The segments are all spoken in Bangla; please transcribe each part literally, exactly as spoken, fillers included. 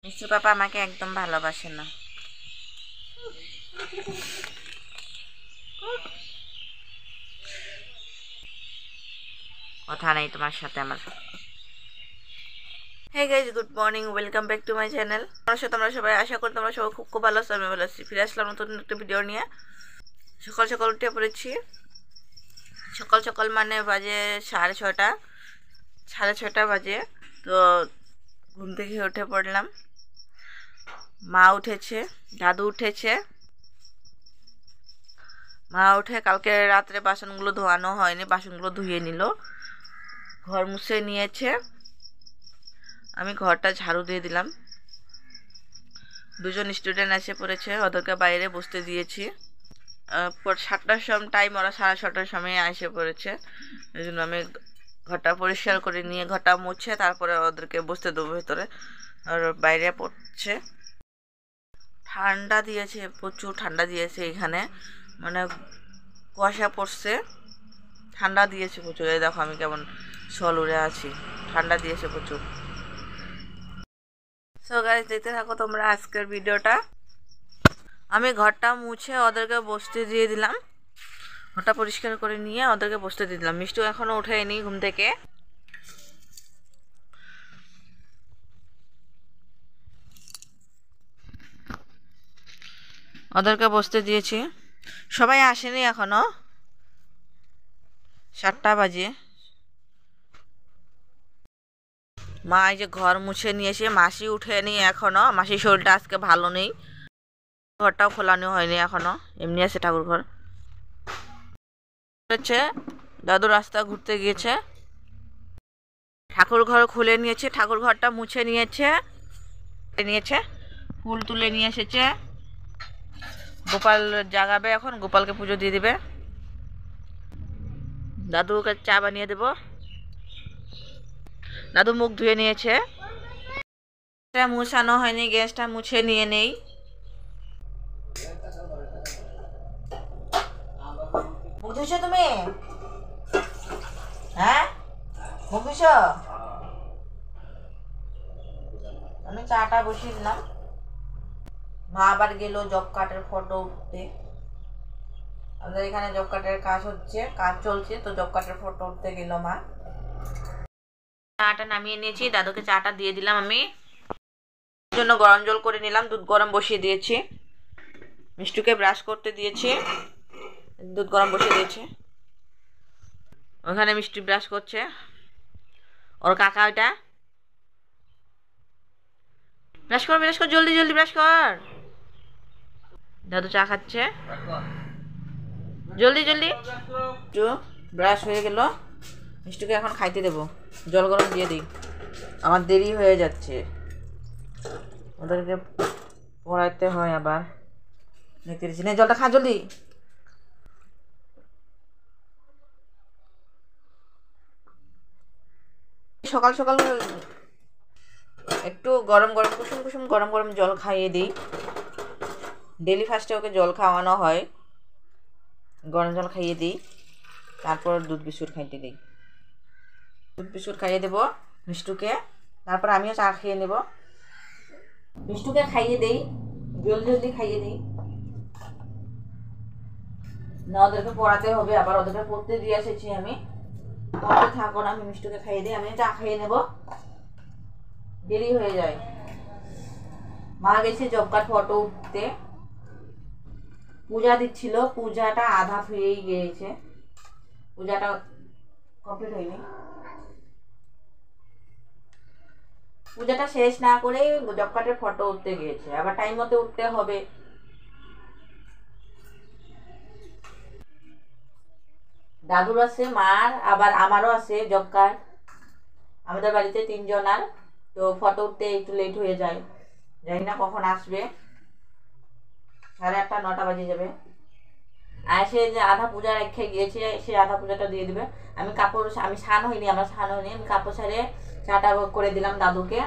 মিষ্টি পাপা আমাকে একদম ভালোবাসে না। কথা নেই তোমার সাথে আমার। Hey guys, good morning, welcome back to my channel. আমার সাথে তোমরা সবাই, আশা করি তোমরা সবাই খুব খুব ভালো আছো। আমি ভালো আছি। ফিরে আসলাম নতুন একটা ভিডিও নিয়ে। সকাল সকাল উঠে পড়েছি। সকাল সকাল মানে বাজে সাড়ে ছটা সাড়ে ছটা বাজে। তো ঘুম থেকে উঠে পড়লাম। মা উঠেছে, দাদু উঠেছে। মা উঠে কালকে রাত্রে বাসনগুলো ধোয়ানো হয়নি, বাসনগুলো ধুয়ে নিল, ঘর মুছে নিয়েছে। আমি ঘরটা ঝাড়ু দিয়ে দিলাম। দুজন স্টুডেন্ট এসে পড়েছে, ওদেরকে বাইরে বসতে দিয়েছি। সাতটার সময় টাইম, ওরা সাড়ে ছটার সময় এসে পড়েছে। এই জন্য আমি ঘরটা পরিষ্কার করে নিয়ে ঘরটা মুছে তারপরে ওদেরকে বসতে দেবো ভেতরে। আর বাইরে পড়ছে। ঠান্ডা দিয়েছে, প্রচুর ঠান্ডা দিয়েছে এখানে, মানে কুয়াশা পড়ছে, ঠান্ডা দিয়েছে প্রচুর। এই দেখো আমি কেমন শল উড়ে আছি, ঠান্ডা দিয়েছে প্রচুর। সো গাইস, দেখতে থাকো তোমরা আজকের ভিডিওটা। আমি ঘরটা মুছে ওদেরকে বসতে দিয়ে দিলাম। ঘরটা পরিষ্কার করে নিয়ে ওদেরকে বসতে দিয়ে দিলাম। মিষ্টু এখনো ওঠেনি ঘুম থেকে। ওদেরকে বসতে দিয়েছি। সবাই আসেনি এখনো, সাতটা বাজে। মা এই যে ঘর মুছে নিয়েছে, মাসি উঠেনি এখনো। মাসির শরীরটা আজকে ভালো নেই, ঘরটাও খোলানো হয়নি এখনো, এমনি আছে ঠাকুর ঘর। হচ্ছে দাদু রাস্তা ঘুরতে গিয়েছে, ঠাকুর ঘর খুলে নিয়েছে, ঠাকুর ঘরটা মুছে নিয়েছে নিয়েছে ফুল তুলে নিয়ে এসেছে। গোপাল জাগাবে, এখন গোপালকে পুজো দিয়ে দিবে। দাদুকে চা বানিয়ে দেব। দাদু মুখ ধুয়ে নিয়েছে, মুছানো হয়নি, গ্যাসটা মুছে নিয়ে নেই। মুখ ধুইছো তুমি? হ্যাঁ, মুখ ধুইছো? আমি চাটা বসিয়ে দিলাম। মা আবার গেল জব কার্ডের ফটো উঠতে। আমাদের এখানে জব কার্ডের কাজ হচ্ছে, কাজ চলছে, তো জব কার্ডের ফটো উঠতে গেল মা। চাটা নামিয়ে নিয়েছি, দাদুকে চাটা দিয়ে দিলাম। আমি জন্য গরম জল করে নিলাম, দুধ গরম বসিয়ে দিয়েছি। মিষ্টুকে ব্রাশ করতে দিয়েছি, দুধ গরম বসিয়ে দিয়েছি। ওখানে মিষ্টি ব্রাশ করছে, ওর কাকা ওইটা। ব্রাশ কর, ব্রাশ কর, জলদি জলদি ব্রাশ কর। দাদু চা খাচ্ছে, জলদি জলদি। ব্রাশ হয়ে গেল, মিষ্টুকে এখন খাইতে দেবো। জল গরম দিয়ে দিই, আমার দেরি হয়ে যাচ্ছে, ওদেরকে পড়াইতে হয় আবার। দেখতে দিচ্ছি না, জলটা খা জলদি। সকাল সকাল একটু গরম গরম কুসুম কুসুম গরম গরম জল খাইয়ে দিই। ডেলি ফার্স্টে ওকে জল খাওয়ানো হয়, গরম জল খাইয়ে দিই, তারপর দুধ বিস্কুট খাইতে দিই। দুধ বিস্কুট খাইয়ে দেবো মিষ্টুকে, তারপর আমিও চা খেয়ে নেব। মিষ্টুকে খাইয়ে দিই, জলদি জলদি খাইয়ে দিই, না ওদেরকে পড়াতে হবে আবার। ওদেরকে পড়তে দিয়ে এসেছি আমি, পড়তে থাকো না, আমি মিষ্টুকে খাইয়ে দিই, আমি চা খেয়ে নেব, দেরি হয়ে যায়। মা গেছে জব কার্ড ফটো উঠতে, পূজা দিচ্ছিল, পূজাটা আধা হয়েই গিয়েছে, পূজাটা কমপ্লিট হয়নি। পূজাটা শেষ না করেই জব কার্ডের ফটো উঠতে গিয়েছে, আবার টাইম মতো উঠতে হবে। দাদুর আছে, মার, আবার আমারও আছে জব কার্ড। আমাদের বাড়িতে তিনজন, আর তো ফটো উঠতে একটু লেট হয়ে যায়, জানি না কখন আসবে, সাড়ে আটটা নটা বাজে যাবে। আর সে যে আধা পূজা রেখে গিয়েছে, সে আধা পূজাটা দিয়ে দিবে। আমি কাপড়, আমি স্নান হয়নি, আমার স্নান হয়নি, আমি কাপড় ছাড়ে চাটা করে দিলাম দাদুকে।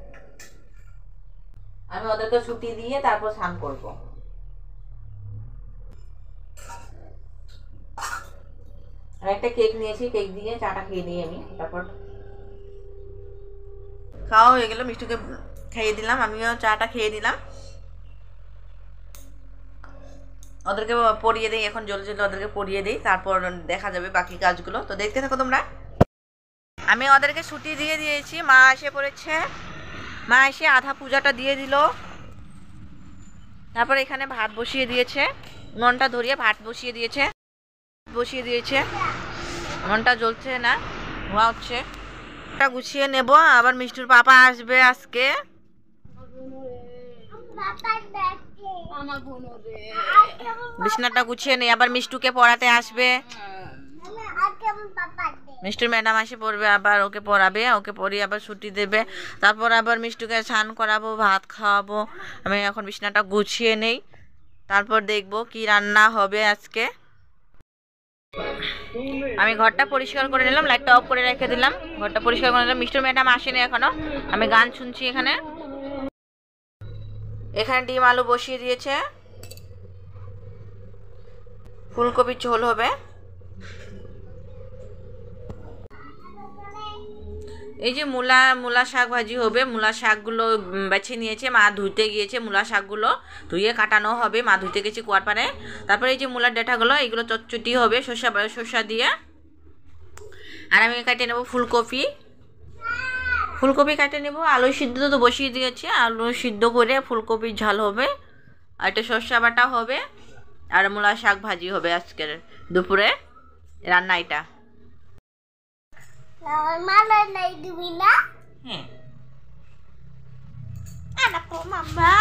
আমি ওদেরকে ছুটি দিয়ে তারপর স্নান করবো। আর একটা কেক নিয়েছি, কেক দিয়ে চাটা খেয়ে দিই আমি। তারপর খাওয়া হয়ে গেল, মিষ্টুকে খাইয়ে দিলাম, আমিও চাটা খেয়ে দিলাম। ওদেরকে পড়িয়ে দিই এখন, জলদি জলদি ওদেরকে পড়িয়ে দিই, তারপর দেখা যাবে বাকি কাজগুলো। তো দেখতে থাকো তোমরা। আমি ওদেরকে ছুটি দিয়ে দিয়েছি, মা এসে পড়েছে। মা এসে আধা পূজাটা দিয়ে দিল। তারপর এখানে ভাত বসিয়ে দিয়েছে, উনুনটা ধরিয়ে ভাত বসিয়ে দিয়েছে বসিয়ে দিয়েছে উনুনটা জ্বলছে না, ধোয়া হচ্ছে। এটা গুছিয়ে নেব, আবার মিষ্টুর পাপা আসবে আজকে। বিছনাটা গুছিয়ে নেই, আবার মিষ্টুকে পড়াতে আসবে। মিষ্টুর ম্যাডাম আসে পড়বে, আবার ওকে পড়াবে, ওকে পড়িয়ে আবার ছুটি দেবে। তারপর আবার মিষ্টুকে স্নান করাবো, ভাত খাওয়াবো। আমি এখন বিছনাটা গুছিয়ে নেই, তারপর দেখবো কি রান্না হবে আজকে। আমি ঘরটা পরিষ্কার করে নিলাম, লাইটটা অফ করে রেখে দিলাম, ঘরটা পরিষ্কার করে নিলাম। মিষ্টুর ম্যাডাম আসেনি এখনো, আমি গান শুনছি এখানে। এখানে ডিম আলু বসিয়ে দিয়েছে, ফুলকপির ঝোল হবে। এই যে মূলা মূলা শাক ভাজি হবে। মূলা শাকগুলো বেছে নিয়েছে, মা ধুইতে গিয়েছে। মূলা শাকগুলো ধুয়ে কাটানো হবে, মা ধুইতে গেছে কুয়ার পাড়ে। তারপরে এই যে মূলার ডাঁটাগুলো, এইগুলো চটচটি হবে শসা শসা দিয়ে। আর আমি কাটে নেব ফুলকপি ফুলকপি কাটে নেব। আলু সিদ্ধ তো বসিয়ে দিয়েছি, আলু সিদ্ধ করে ফুলকপির ঝাল হবে, আর একটা শসা বাটা হবে, আর মূলা শাক ভাজি হবে আজকের দুপুরে রান্না এটা। হ্যাঁ anakku mama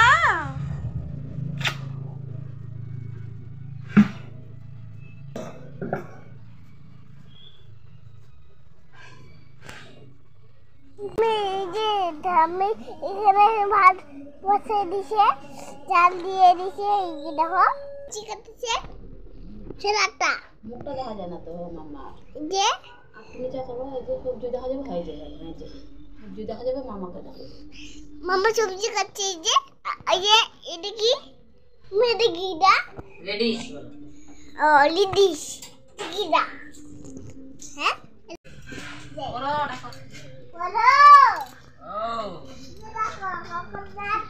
আমি এখানে ভাত বসে দিছে, চাল দিয়ে দিছে, এই দেখো চিকাতেছে সেলাটা। মুখটা দেখা যায় না তো মামা, যে আপনি যা করো এই যে সবজি দেখা যাবে, হয়ে যাবে এই যে সবজি দেখা যাবে, মামাকে দেখো মামা সবজি কাটছে। এই যে এই যে এটা কি মেয়েটা গিডা লেডিস, ও লেডিস গিডা। হ্যাঁ বলো দেখো বলো ও দেখো কোকোনাট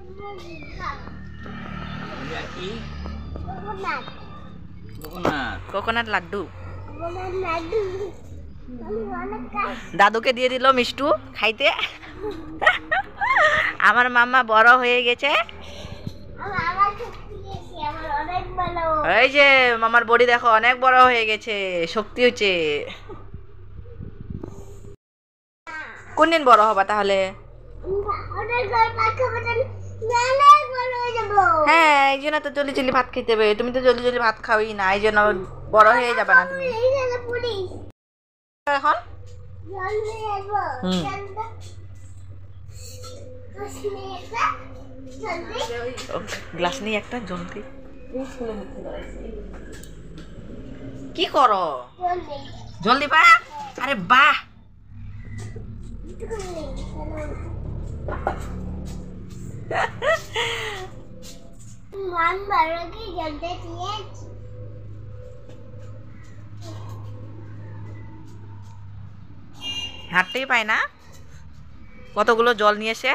কি coconut coconut coconut laddoo coconut laddoo দাদুকে দিয়ে দিল মিষ্টু খাইতে। আমার মাম্মা বড় হয়ে গেছে, এই যে মামার বডি দেখো অনেক বড় হয়ে গেছে, শক্তি হচ্ছে। কোন দিন বড় হবা তাহলে? হ্যাঁ এই জন্য তো জলদি জলদি ভাত খেতে হবে, তুমি তো জলদি জলদি ভাত খাওই না, এই জন্য বড় হয়ে যাবে না তুমি এখন। গ্লাস নিয়ে একটা জলদি কি করো, জলদি পা। আরে বাহ মান বারো কি জলদি দিয়ে হাঁটতেই পায় না, কতগুলো জল নিয়ে এসে।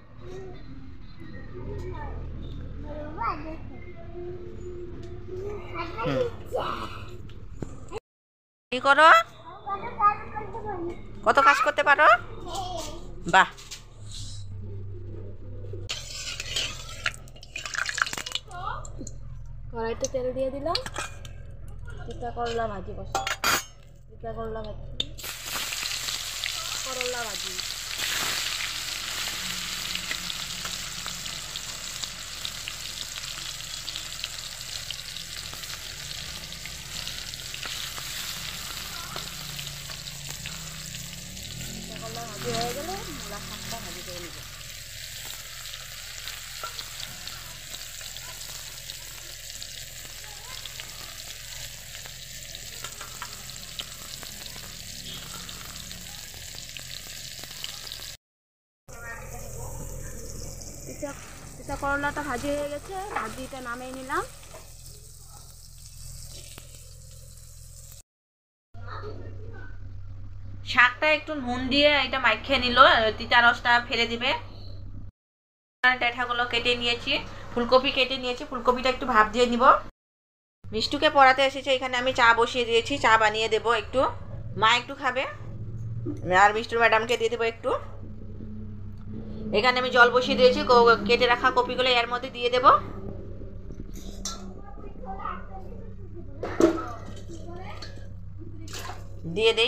কি করো, কত কাজ করতে পারো, বাহ। কড়াইতে তেল দিয়ে দিলাম, চিকা করলা ভাজি বসা, চিকা করলা ভাজি করলা ভাজি করলা ভাজি হয়ে গেলে মূলা শাকটা ভাজি করে নিব। এটা করলাটা ভাজি হয়ে গেছে, ভাজিটা নামিয়ে নিলাম। শাকটা একটু নুন দিয়ে এটা মাখিয়ে নিল, তিতা রসটা ফেলে দিবে। ডেঠাগুলো কেটে নিয়েছি, ফুলকপি কেটে নিয়েছি, ফুলকপিটা একটু ভাপ দিয়ে নিব। মিষ্টুকে পড়াতে এসেছে, এখানে আমি চা বসিয়ে দিয়েছি, চা বানিয়ে দেবো একটু, মা একটু খাবে আর মিষ্টুর ম্যাডামকে দিয়ে দেবো একটু। এখানে আমি জল বসিয়ে দিয়েছি, কেটে রাখা কপিগুলো এর মধ্যে দিয়ে দেবো। দিয়ে দেই,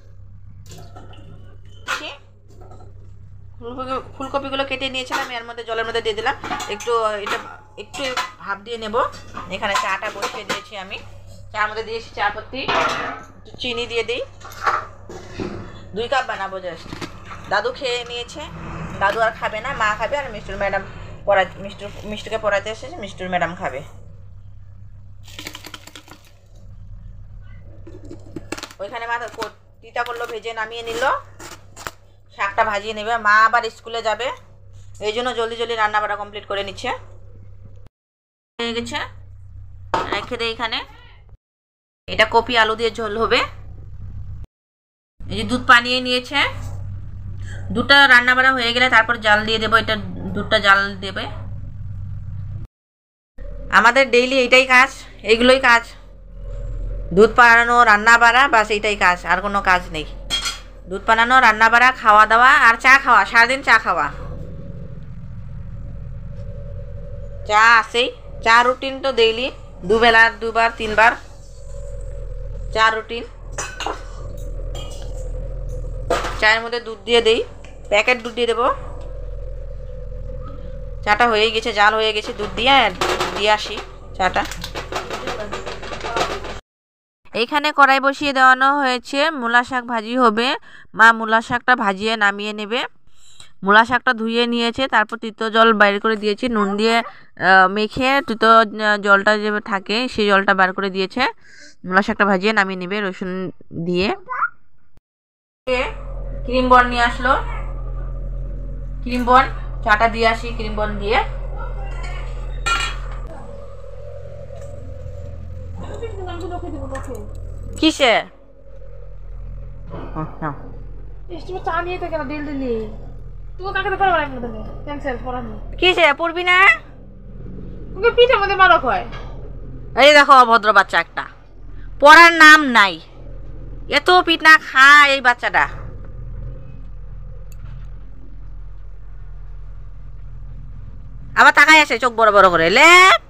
ফুলকপিগুলো কেটে নিয়েছিলাম এর মধ্যে জলের মধ্যে দিয়ে দিলাম, একটু এটা একটু ভাপ দিয়ে নেব। এখানে চাটা বসিয়ে দিয়েছি আমি, চার মধ্যে দিয়েছি চা পাতি, একটু চিনি দিয়ে দিই, দুই কাপ বানাবো জাস্ট। দাদু খেয়ে নিয়েছে, দাদু আর খাবে না, মা খাবে আর মিষ্টুর ম্যাডাম পড়া মিষ্টু মিষ্টুকে পড়াতে এসেছে, মিষ্টুর ম্যাডাম খাবে। ওইখানে মা তিতা করলো, ভেজে নামিয়ে নিল, শাকটা ভাজিয়ে নেবে, মা আবার স্কুলে যাবে, এই জন্য জলদি জলদি রান্না বান্না কমপ্লিট করে নিচ্ছে। হয়ে গেছে, রেখে দেয় এখানে। এটা কপি আলু দিয়ে ঝোল হবে। এই যে দুধ পানিয়ে নিয়েছে, দুধটা রান্না বান্না হয়ে গেলে তারপর জাল দিয়ে দেবো, এটা দুধটা জাল দেবে। আমাদের ডেইলি এইটাই কাজ, এইগুলোই কাজ, দুধ বানানো, রান্না বাড়া, বাস এইটাই কাজ, আর কোনো কাজ নেই। দুধ বানানো, রান্না বাড়া, খাওয়া দাওয়া আর চা খাওয়া, সারাদিন চা খাওয়া, চা আসেই। চা রুটিন তো ডেইলি, দুবেলা দুবার তিনবার চা রুটিন। চায়ের মধ্যে দুধ দিয়ে দেই, প্যাকেট দুধ দিয়ে দেবো। চাটা হয়ে গেছে, জাল হয়ে গেছে, দুধ দিয়ে দিয়ে আসি চাটা। এইখানে কড়াই বসিয়ে দেওয়ানো হয়েছে, মূলা শাক ভাজি হবে। মা মূলা শাকটা ভাজিয়ে নামিয়ে নেবে। মূলা শাকটা ধুয়ে নিয়েছে, তারপর তিতো জল বাইর করে দিয়েছি, নুন দিয়ে মেখে তিতো জলটা যে থাকে সেই জলটা বার করে দিয়েছে। মূলা শাকটা ভাজিয়ে নামিয়ে নেবে রসুন দিয়ে। ক্রিম বন নিয়ে আসলো, ক্রিম বন, চাটা দিয়ে আসি ক্রিম বন দিয়ে। কিসে কিসে পড়বি না? এই দেখো অভদ্র বাচ্চা একটা, পড়ার নাম নাই, এত পিঠ না খায় এই বাচ্চাটা। আবার তাকাই আসে চোখ বড় বড় করে, লেখ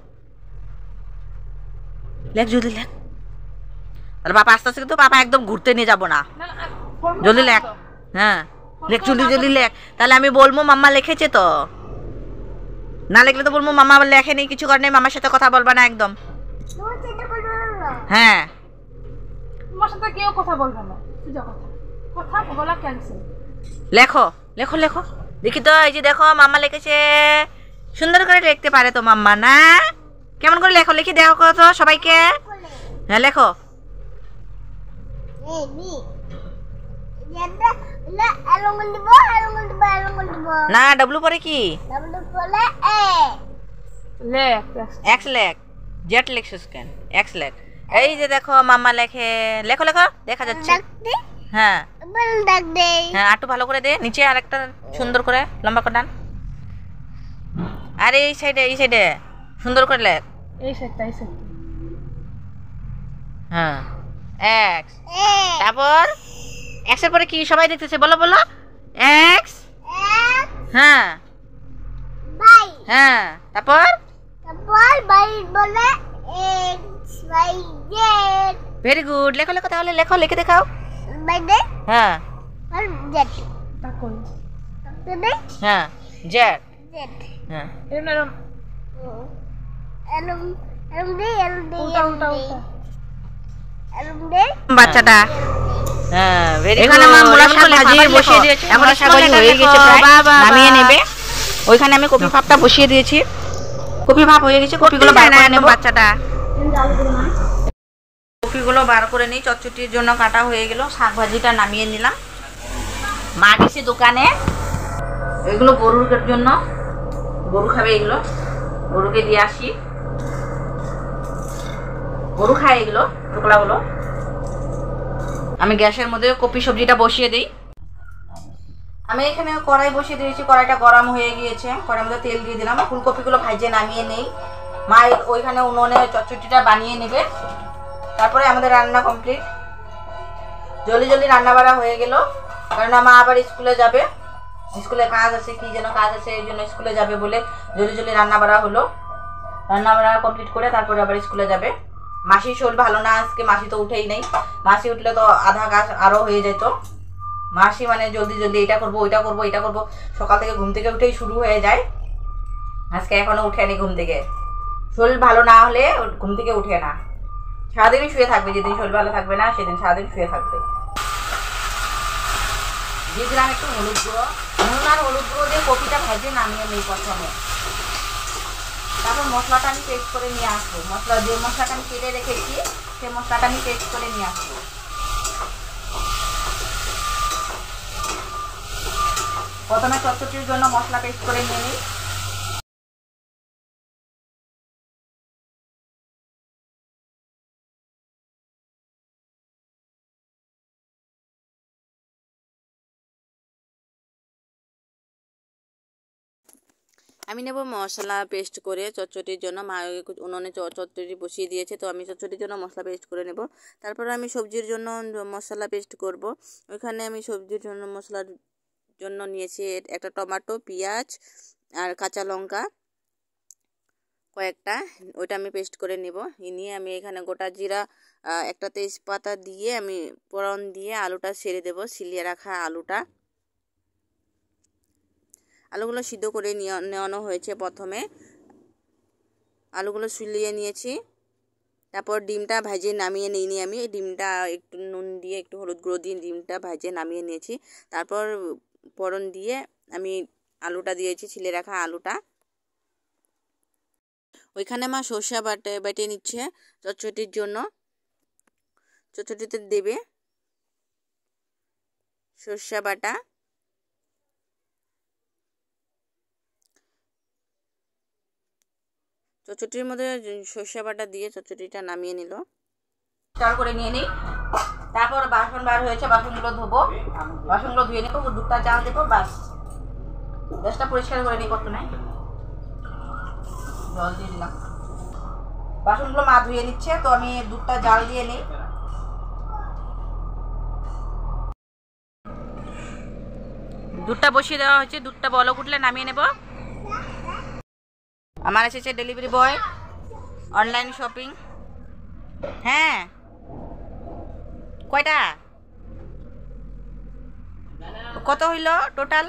লেখ জলদি লেখ। তাহলে পাপা আস্তে আস্তে, কিন্তু পাপা একদম ঘুরতে নিয়ে যাবো না, জলদি লেখ। হ্যাঁ লেখ, জলদি জলদি লেখ, তাহলে আমি বলবো মাম্মা লিখেছে তো, না লিখলে তো বলবো মাম্মা লেখেনি, কিছু করে নেই, মামার সাথে কথা বলবা না একদম। হ্যাঁ তোমার সাথে কেউ কথা বলবে না, কথা বলা ক্যান্সেল। লেখো লেখো লেখো, দেখি তো, এই যে দেখো মাম্মা লিখেছে, সুন্দর করে লিখতে পারে তো মাম্মা, না কেমন করে লেখো, লিখে দেখো তো সবাইকে। হ্যাঁ লেখো। না ডাব্লু পরে কি, এক্স লেখ, জেড লিখছিস কেন, এক্স লেখ। এই যে দেখো মাম্মা লেখে, লেখো লেখো, দেখা যাচ্ছে। হ্যাঁ হ্যাঁ আটু ভালো করে দে, নিচে আর একটা সুন্দর করে লম্বা করে ডান, আর এই সাইডে, এই সাইডে সুন্দর করে লেখ, এই সাইডটা, এই সাইডটা। হ্যাঁ এক্স, তারপর এক্স এর পরে কি সবাই দেখতেছে, বলো বলো, এক্স। হ্যাঁ হ্যাঁ তারপর ভেরি গুড, লেখো লেখো, তাহলে লেখো, লিখে দেখাও। হ্যাঁ হ্যাঁ জেড, হ্যাঁ বাচ্চাটা। হ্যাঁ ভেরি গুড, মূলা শাক ভাজিয়ে বসিয়ে দিয়েছি, এখন শাক ভাজি হয়ে গেছে প্রায়, নামিয়ে নেবে। ওইখানে আমি কপি ভাপটা বসিয়ে দিয়েছি, কপি ভাপ হয়ে গেছে, কপিগুলো বার করে নেব। বাচ্চাটা কপিগুলো বার করে নিই, চটচটির জন্য কাটা হয়ে গেল, শাক ভাজিটা নামিয়ে নিলাম। মা গেছে দোকানে, এগুলো গরুর জন্য, গরু খাবে এগুলো, গরুকে দিয়ে আসি, গরু খায় এগুলো টুকরাগুলো। আমি গ্যাসের মধ্যে কপি সবজিটা বসিয়ে দিই। আমি এখানে কড়াই বসিয়ে দিয়েছি, কড়াইটা গরম হয়ে গিয়েছে, কড়াইয়ের মধ্যে তেল দিয়ে দিলাম। ফুলকপিগুলো ভাজে নামিয়ে নেই, মা ওইখানে উনুনে চচ্চড়িটা বানিয়ে নেবে, তারপরে আমাদের রান্না কমপ্লিট। জলদি জলদি রান্না বাড়া হয়ে গেল, কারণ মা আবার স্কুলে যাবে, স্কুলে কাজ আছে, কি যেন কাজ আছে, এই জন্য স্কুলে যাবে বলে জলদি জলদি রান্না বাড়া হলো। রান্না বাড়া কমপ্লিট করে তারপরে আবার স্কুলে যাবে। মাসির শরীর ভালো না আজকে, মাসি তো উঠেই নেই, মাসি উঠলে তো আধা কাজ আরও হয়ে যেত। মাসি মানে জলদি জলদি এটা করবো ওইটা করবো এটা করবো, সকাল থেকে ঘুম থেকে উঠেই শুরু হয়ে যায়। আজকে এখনো উঠেনি ঘুম থেকে, শরীর ভালো না হলে ঘুম থেকে উঠে না, সারাদিনই শুয়ে থাকবে। যেদিন শরীর ভালো থাকবে না সেদিন সারাদিন শুয়ে থাকবে। দিয়ে দিলাম একটু হলুদ গুঁড়ো, নুন আর হলুদ গুঁড়ো দিয়ে কপিটা ভেজে নামিয়ে নিই প্রথমে, তারপর মশলাটা আমি পেস্ট করে নিয়ে আসবো। মশলা যে মশলাটা আমি কেটে রেখেছি সেই মশলাটা আমি পেস্ট করে নিয়ে আসবো। প্রথমে চচ্চড়ির জন্য মশলা পেস্ট করে নিয়ে নিই। আমি নেব মশলা পেস্ট করে চচ্চড়ির জন্য। মা উনুনে চচ্চড়ি বসিয়ে দিয়েছে, তো আমি চচ্চড়ির জন্য মশলা পেস্ট করে নেব। তারপর আমি সবজির জন্য মশলা পেস্ট করব। ওইখানে আমি সবজির জন্য মশলার জন্য নিয়েছি একটা টমেটো, পেঁয়াজ আর কাঁচা লঙ্কা কয়েকটা, ওইটা আমি পেস্ট করে নেব। নিয়ে আমি এখানে গোটা জিরা একটা তেজপাতা দিয়ে আমি ফোড়ন দিয়ে আলুটা ছেড়ে দেব, ছিলিয়ে রাখা আলুটা। আলুগুলো সিদ্ধ করে নেওয়ানো হয়েছে, প্রথমে আলুগুলো ছুলিয়ে নিয়েছি। তারপর ডিমটা ভেজে নামিয়ে নিইনি আমি, ডিমটা একটু নুন দিয়ে একটু হলুদ গুঁড়ো দিয়ে ডিমটা ভেজে নামিয়ে নিয়েছি। তারপর ফোড়ন দিয়ে আমি আলুটা দিয়েছি, ছিলে রাখা আলুটা। ওইখানে মা সর্ষে বাটে বেটে নিচ্ছে চচ্চড়ির জন্য, চচ্চড়িতে দেবে সর্ষে বাটা। চচ্চড়ির মধ্যে সর্ষে বাটা দিয়ে চচ্চড়িটা নামিয়ে নিল। চাল করে নিয়ে নিই, তারপর বাসন বার হয়েছে, বাসনগুলো ধোবো, বাসনগুলো ধুয়ে নেবো, দুধটা চাল দেবো, বাস গ্যাসটা পরিষ্কার করে নিই। কত নাই জল দিয়ে দিলাম, বাসনগুলো মা ধুয়ে নিচ্ছে, তো আমি দুধটা জাল দিয়ে নিই। দুধটা বসিয়ে দেওয়া হয়েছে, দুধটা বলক উঠলে নামিয়ে নেব। আমার এসেছে ডেলিভারি বয়, অনলাইন শপিং। হ্যাঁ কয়টা কত হইল টোটাল?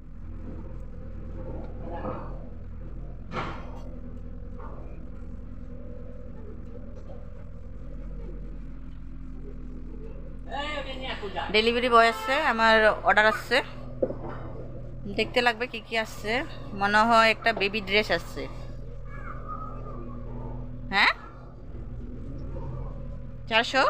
ডেলিভারি বয় আসছে, আমার অর্ডার আসছে, দেখতে লাগবে কি কি আসছে। মনে হয় একটা বেবি ড্রেস আসছে। হ্যাঁ চারশো।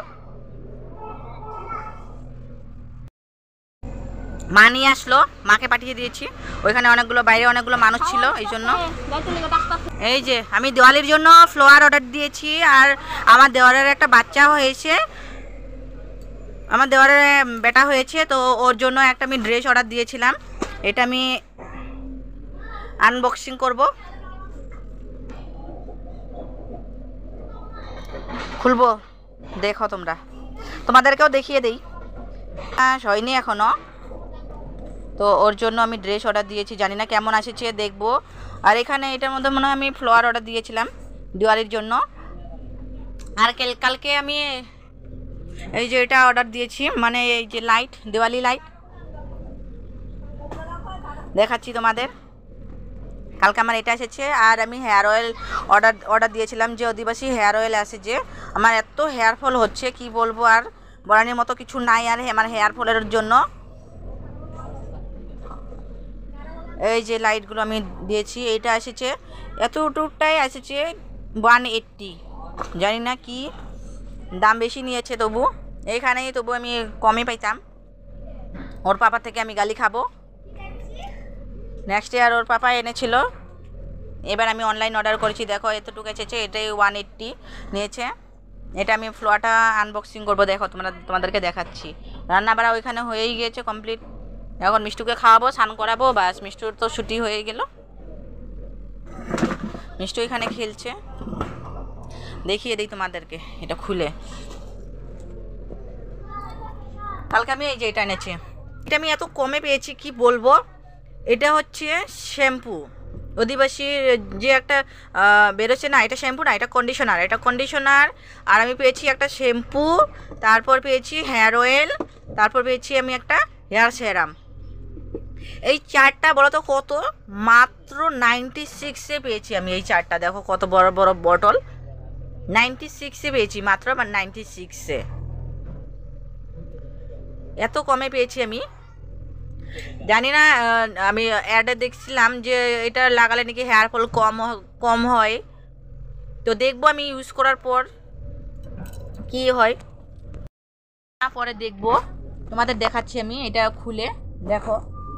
মা নিয়ে আসলো, মাকে পাঠিয়ে দিয়েছি। ওইখানে অনেকগুলো বাইরে অনেকগুলো মানুষ ছিল, এই জন্য। এই যে আমি দেওয়ালির জন্য ফ্লোয়ার অর্ডার দিয়েছি, আর আমার দেওয়ালের একটা বাচ্চা হয়েছে, আমার দেওয়ালের বেটা হয়েছে, তো ওর জন্য একটা আমি ড্রেস অর্ডার দিয়েছিলাম। এটা আমি আনবক্সিং করব, খুলবো, দেখো তোমরা, তোমাদেরকেও দেখিয়ে দেই। হয়নি এখনো, তো ওর জন্য আমি ড্রেস অর্ডার দিয়েছি, জানি না কেমন আসছে, দেখবো। আর এখানে এটার মধ্যে মনে হয় আমি ফ্লোয়ার অর্ডার দিয়েছিলাম দিওয়ালির জন্য। আর কালকে আমি এই যে এটা অর্ডার দিয়েছি, মানে এই যে লাইট, দিওয়ালি লাইট দেখাচ্ছি তোমাদের। কালকে আমার এটা এসেছে। আর আমি হেয়ার অয়েল অর্ডার অর্ডার দিয়েছিলাম, যে অধিবাসী হেয়ার অয়েল আছে, যে আমার এত হেয়ার ফল হচ্ছে কি বলবো, আর বলানোর মতো কিছু নাই। আর আমার হেয়ার ফলের জন্য এই যে লাইটগুলো আমি দিয়েছি, এইটা এসেছে, এতটুকটাই এসেছে ওয়ান এইট্টি, জানি না কি দাম বেশি নিয়েছে, তবু এইখানেই তবু আমি কমই পাইতাম। ওর পাপা থেকে আমি গালি খাবো। নেক্সট ইয়ার ওর পাপা এনেছিল, এবার আমি অনলাইন অর্ডার করেছি। দেখো এতটুকু এসেছে, এটাই ওয়ান এইট্টি নিয়েছে। এটা আমি ফ্লোয়ারটা আনবক্সিং করবো, দেখো তোমরা, তোমাদেরকে দেখাচ্ছি। রান্না বাড়া ওইখানে হয়েই গিয়েছে কমপ্লিট। এখন মিষ্টুকে খাওয়াবো, স্নান করাবো, ব্যাস মিষ্টুর তো ছুটি হয়ে গেল। মিষ্টু এখানে খেলছে, দেখিয়ে দিই তোমাদেরকে এটা খুলে। কালকে আমি এই যে এটা এনেছি, এটা আমি এত কমে পেয়েছি কি বলবো। এটা হচ্ছে শ্যাম্পু, অধিবাসীর যে একটা বেরোচ্ছে না, এটা শ্যাম্পু না, এটা কন্ডিশনার, এটা কন্ডিশনার। আর আমি পেয়েছি একটা শ্যাম্পু, তারপর পেয়েছি হেয়ার অয়েল, তারপর পেয়েছি আমি একটা হেয়ার সেরাম। এই চারটা বলো তো কত, মাত্র নাইনটি সিক্সে পেয়েছি আমি এই চারটা। দেখো কত বড় বড় বটল, নাইনটি সিক্সে পেয়েছি মাত্র, আমার নাইনটি সিক্সে, এত কমে পেয়েছি আমি। জানি না, আমি অ্যাডে দেখছিলাম যে এটা লাগালে নাকি হেয়ার ফল কম কম হয়। তো দেখবো আমি ইউজ করার পর কি হয়, পরে দেখবো, তোমাদের দেখাচ্ছি আমি এটা খুলে। দেখো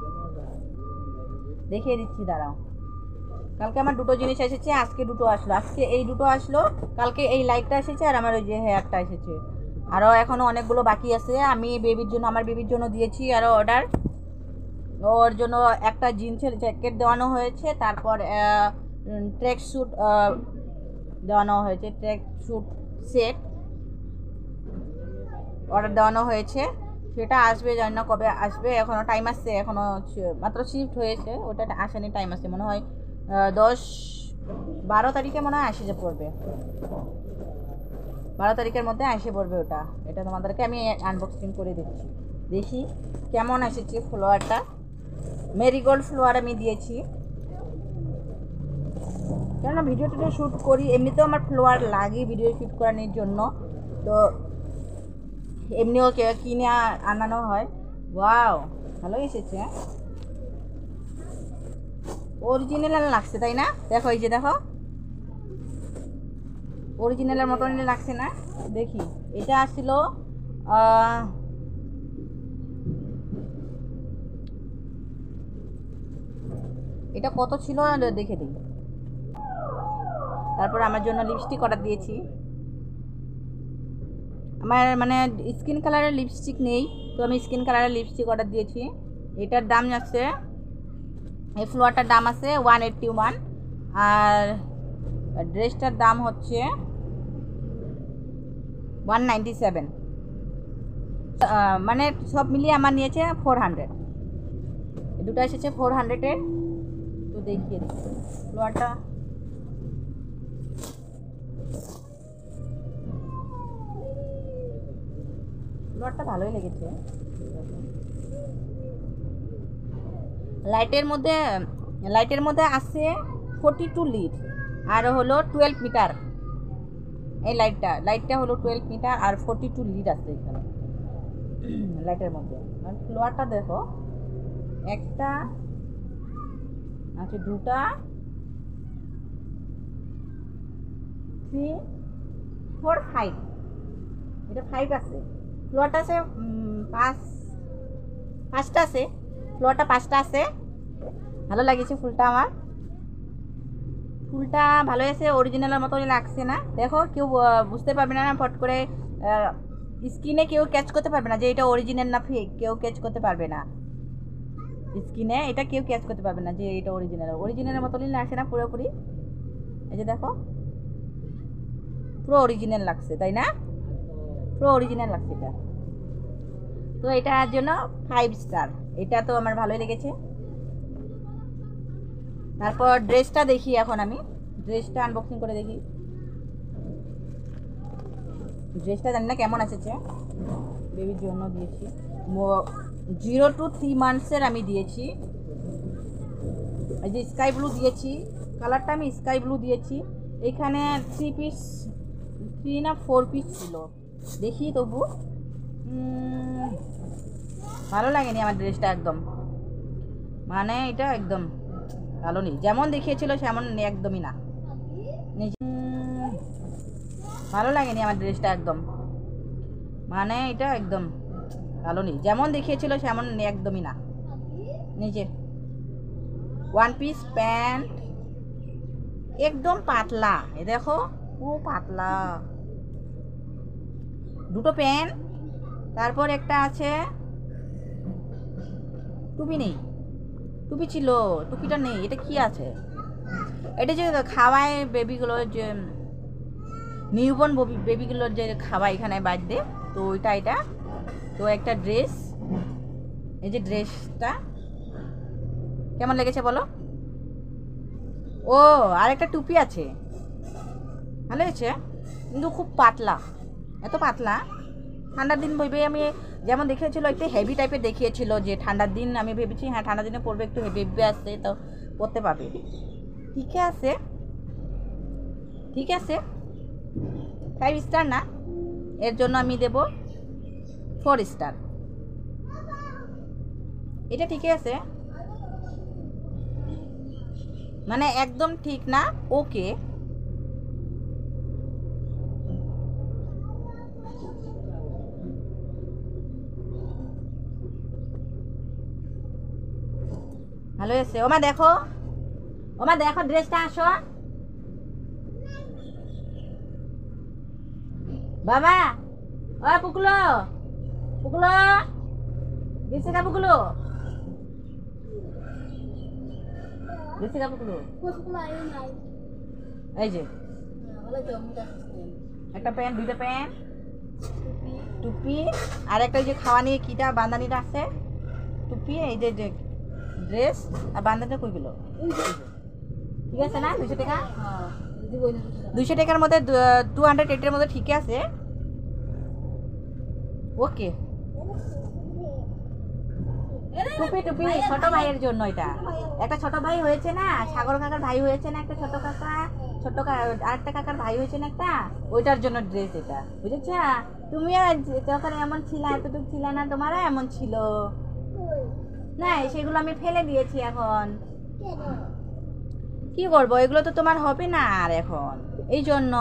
দেখিয়ে দিচ্ছি, দাঁড়াও। কালকে আমার দুটো জিনিস এসেছে, আজকে দুটো আসলো। আজকে এই দুটো আসলো, কালকে এই লাইটটা এসেছে, আর আমার ওই যে হেয়ারটা এসেছে। আরও এখনও অনেকগুলো বাকি আছে। আমি বেবির জন্য, আমার বেবির জন্য দিয়েছি আরও অর্ডার। ওর জন্য একটা জিন্সের জ্যাকেট দেওয়ানো হয়েছে, তারপর ট্র্যাক স্যুট দেওয়ানো হয়েছে, ট্র্যাক স্যুট সেট অর্ডার দেওয়ানো হয়েছে। সেটা আসবে, জানি না কবে আসবে, এখনও টাইম আসছে, এখনও মাত্র শিফট হয়েছে, ওটা আসেনি, টাইম আসছে মনে হয় দশ বারো তারিখে মনে হয় আসে যে পড়বে, বারো তারিখের মধ্যে আসে পড়বে ওটা। এটা তোমাদেরকে আমি আনবক্সিং করে দিচ্ছি, দেখি কেমন এসেছে। ফ্লোয়ারটা মেরিগোল্ড ফ্লোয়ার আমি দিয়েছি, কেননা ভিডিও টিডিও শ্যুট করি, এমনিতেও আমার ফ্লোয়ার লাগে ভিডিও শ্যুট করানোর জন্য, তো এমনিও কিনে আনানো হয়। ওয়াও, ভালো এসেছে, অরিজিনাল লাগছে তাই না? দেখো এই যে দেখো, অরিজিনালের মতনই লাগছে না? দেখি, এটা আসছিল এটা কত ছিল দেখে দিই। তারপর আমার জন্য লিপস্টিক অর্ডার দিয়েছি। আমার মানে স্কিন কালারের লিপস্টিক নেই, তো আমি স্কিন কালারের লিপস্টিক অর্ডার দিয়েছি। এটার দাম আছে, এই ফ্লোয়ারটার দাম আছে ওয়ান এইট্টি ওয়ান, আর ড্রেসটার দাম হচ্ছে ওয়ান নাইনটি সেভেন, মানে সব মিলিয়ে আমার নিয়েছে ফোর হান্ড্রেড। দুটো এসেছে ফোর হান্ড্রেডের। তো দেখিয়ে দিই ফ্লোয়ারটা, ফ্লোয়ারটা ভালোই লেগেছে। লাইটের মধ্যে লাইটের মধ্যে আছে ফোর্টি টু লিড, আর হলো টুয়েলভ মিটার। এই লাইটটা লাইটটা হলো টুয়েলভ মিটার আর ফোর্টি টু লিড আছে এখানে লাইটের মধ্যে। আর ফ্লোয়ারটা দেখো, একটা আছে, দুটা, থ্রি, ফোর, ফাইভ, এটা ফাইভ আছে। ফ্লোয়ারটা আছে পাঁচ পাঁচটা আছে, ফ্লোয়ারটা পাঁচটা আছে। ভালো লাগিয়েছে ফুলটা, আমার ফুলটা ভালো আছে, অরিজিনালের মতনই লাগছে না। দেখো কেউ বুঝতে পারবে না, ফট করে স্কিনে কেউ ক্যাচ করতে পারবে না যে এটা অরিজিনাল না ফেক, কেউ ক্যাচ করতে পারবে না স্কিনে, এটা কেউ ক্যাচ করতে পারবে না যে এটা অরিজিনাল। অরিজিনালের মতনই লাগছে না পুরোপুরি, এই যে দেখো পুরো অরিজিনাল লাগছে তাই না, পুরো অরিজিনাল লাগছে এটা। তো এটার জন্য ফাইভ স্টার, এটা তো আমার ভালোই লেগেছে। তারপর ড্রেসটা দেখি, এখন আমি ড্রেসটা আনবক্সিং করে দেখি। ড্রেসটা জানি না কেমন এসেছে, বেবির জন্য দিয়েছি, জিরো টু থ্রি মান্থসের আমি দিয়েছি। এই যে স্কাই ব্লু দিয়েছি, কালারটা আমি স্কাই ব্লু দিয়েছি। এখানে থ্রি পিস, থ্রি না ফোর পিস ছিল, দেখি তবু ভালো লাগেনি আমার ড্রেসটা একদম, মানে এটা একদম ভালো নেই, যেমন দেখিয়েছিল সেমন একদমই না, ভালো লাগেনি আমার ড্রেসটা একদম, মানে এটা একদম ভালো নেই, যেমন দেখিয়েছিল সেমন একদমই না। নিচে ওয়ান পিস প্যান্ট, একদম পাতলা, এ দেখো পুরো পাতলা, দুটো প্যান্ট, তারপর একটা আছে টু টুপি নেই, টুপি ছিল, টুপিটা নেই। এটা কি আছে? এটা যে খাওয়ায় বেবিগুলো, যে নিউবর্ন বেবিগুলোর যে খাওয়ায় এখানে বার্থডে, তো ওইটা এটা। তো একটা ড্রেস, এই যে ড্রেসটা কেমন লেগেছে বলো? ও আর একটা টুপি আছে, ভালো হয়েছে, কিন্তু খুব পাতলা, এত পাতলা। ঠান্ডার দিন ভেবে আমি যেমন দেখিয়েছিল একটু হেভি টাইপের দেখিয়েছিল, যে ঠান্ডার দিন আমি ভেবেছি হ্যাঁ ঠান্ডার দিনে পরবে, একটু হেভি হেভি আসছে তো পরতে পারবে। ঠিক আছে, ঠিক আছে, ফাইভ স্টার না, এর জন্য আমি দেব ফোর স্টার। এটা ঠিক আছে, মানে একদম ঠিক না, ওকে। ভালো হয়েছে। ওমা দেখো, ওমা দেখো ড্রেসটা, আসো বাবা। ও পুকুলো, পুকুলো গেছে গা, পুকুলো গেছে গা, পুকুলো। এই যে একটা প্যান্ট, দুইটা প্যান্ট, টুপি, আর একটা ওই যে খাওয়া নিয়ে কিটা বান্দানিটা আছে, টুপি, এই যে ড্রেস আর বান্দানিটা কইগুলো, ঠিক আছে না? দুইশো টাকা, দুইশো টাকার মধ্যে টু হান্ড্রেড এইটের মধ্যে ঠিক আছে, ওকে। টুপি টুপি ছোট ভাইয়ের জন্য, এটা একটা ছোট ভাই হয়েছে না, সাগর কাকার ভাই হয়েছে না একটা, ছোট কাকা, ছোট আরেকটা কাকার ভাই হয়েছে না একটা, ওইটার জন্য ড্রেস এটা, বুঝেছ? তুমিও যখন এমন ছিল, এতটুকু ছিল না, তোমারও এমন ছিল না, সেগুলো আমি ফেলে দিয়েছি। এখন কি করবো, এগুলো তো তোমার হবে না আর এখন, এই জন্য।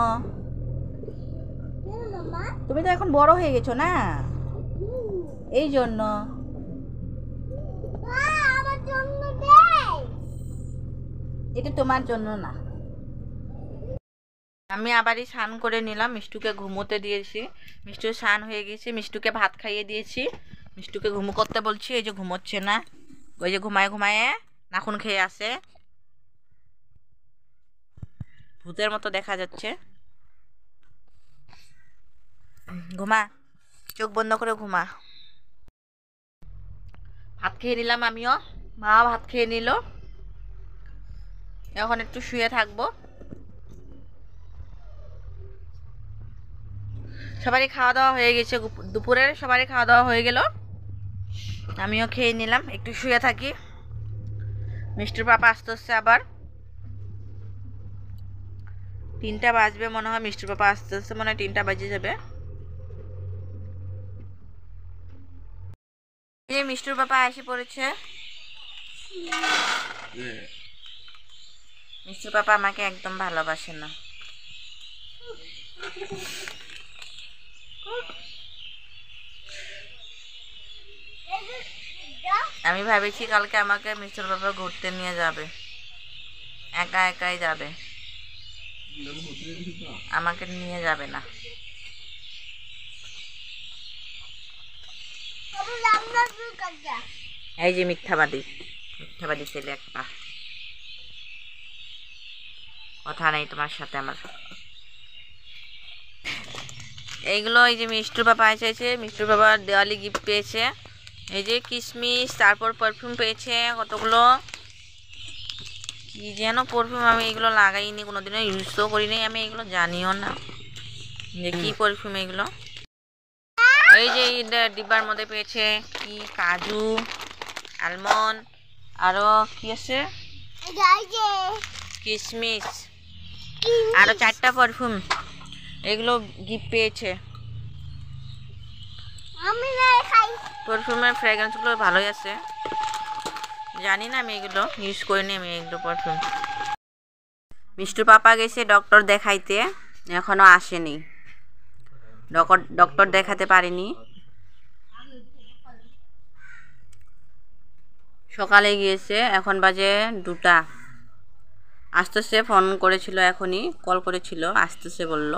তুমি তো এখন বড় হয়ে গেছো না, এই জন্য। এটা তোমার জন্য না। আমি আবারই স্নান করে নিলাম, মিষ্টুকে ঘুমোতে দিয়েছি, মিষ্টু স্নান হয়ে গেছে, মিষ্টুকে ভাত খাইয়ে দিয়েছি, মিষ্টুকে ঘুমো করতে বলছি, এই যে ঘুমোচ্ছে না, ওই যে ঘুমায় ঘুমায়ে নাখুন খেয়ে আসে, ভূতের মতো দেখা যাচ্ছে। ঘুমা, চোখ বন্ধ করে ঘুমা। ভাত খেয়ে নিলাম আমিও, মা ভাত খেয়ে নিল, এখন একটু শুয়ে থাকবো। সবারই খাওয়া দাওয়া হয়ে গেছে, দুপুরের সবারই খাওয়া দাওয়া হয়ে গেল, আমিও খেয়ে নিলাম, একটু শুয়ে থাকি। মিষ্টির পাপা আসতে হচ্ছে আবার, তিনটা বাজবে মনে হয়, মিষ্টির পাপা আসতে আসতে মনে হয় তিনটা বাজে যাবে। এই মিষ্টির পাপা এসে পড়েছে, মিষ্টির পাপা আমাকে একদম ভালোবাসে না। আমি ভাবেছি কালকে আমাকে মিস্টার বাবা ঘুরতে নিয়ে যাবে, একা একাই যাবে, আমাকে নিয়ে যাবে না। এই যে মিথ্যাবাদী, মিথ্যাবাদী ছেলে একটা, কথা নেই তোমার সাথে আমার। এইগুলো এই যে মিষ্টুর বাবা এসেছে, মিষ্টুর বাবা দেওয়ালি গিফট পেয়েছে, এই যে কিশমিশ, তারপর পারফিউম পেয়েছে কতগুলো, কি যেন পারফিউম, আমি এগুলো লাগাইনি কোনোদিনও, ইউজও করিনি, আমি এগুলো জানিও না যে কি পারফিউম এগুলো। এই যে ডিব্বার মধ্যে পেয়েছে কি কাজু, আলমন্ড, আরো কি আছে কিশমিশ, আরো চারটা পারফিউম, এগুলো গিফট পেয়েছে। পারফিউমের ফ্র্যাগ্রেন্সগুলো ভালোই আছে, জানি না আমি এগুলো ইউজ করিনি, আমি এগুলো পারফিউম। মিষ্টুর পাপা গেছে ডক্টর দেখাইতে, এখনো আসেনি, ডক্টর ডক্টর দেখাতে পারিনি, সকালে গিয়েছে, এখন বাজে দুটা, আসতেছে, ফোন করেছিল এখনই, কল করেছিল, আসতেছে বলল।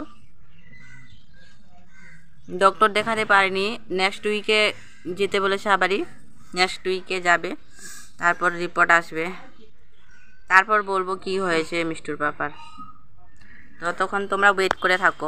ডক্টর দেখাতে পারিনি, নেক্সট উইকে যেতে বলেছে, আবারই নেক্সট উইকে যাবে। তারপর রিপোর্ট আসবে, তারপর বলবো কি হয়েছে মিষ্টুর ব্যাপার। ততক্ষণ তোমরা ওয়েট করে থাকো।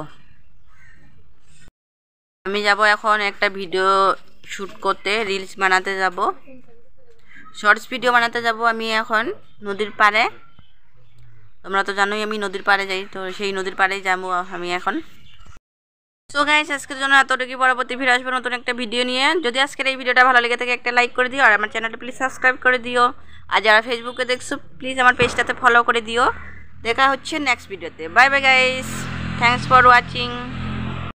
আমি যাব এখন একটা ভিডিও শ্যুট করতে, রিলস বানাতে যাব, শর্টস ভিডিও বানাতে যাব আমি এখন নদীর পাড়ে। তোমরা তো জানোই আমি নদীর পাড়ে যাই, তো সেই নদীর পাড়েই যাবো আমি এখন। সো গাইস, আজকের জন্য এতটুকু। পরবর্তী ফিরে আসবো নতুন একটা ভিডিও নিয়ে। যদি আজকের এই ভিডিওটা ভালো লেগে থাকে একটা লাইক করে দিও, আর আমার চ্যানেলটা প্লিজ সাবস্ক্রাইব করে দিও। আর যারা ফেসবুকে দেখছো প্লিজ আমার পেজটাতে ফলো করে দিও। দেখা হচ্ছে নেক্সট ভিডিওতে। Bye bye guys, thanks for watching.